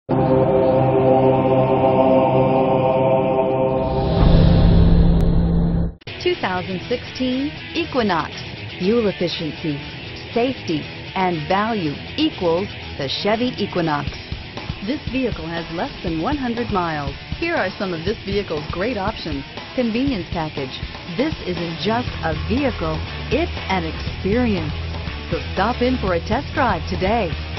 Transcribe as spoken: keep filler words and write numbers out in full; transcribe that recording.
two thousand sixteen Equinox. Fuel efficiency, safety, and value equals the Chevy Equinox. This vehicle has less than one hundred miles. Here are some of this vehicle's great options. Convenience package. This isn't just a vehicle, it's an experience. So stop in for a test drive today.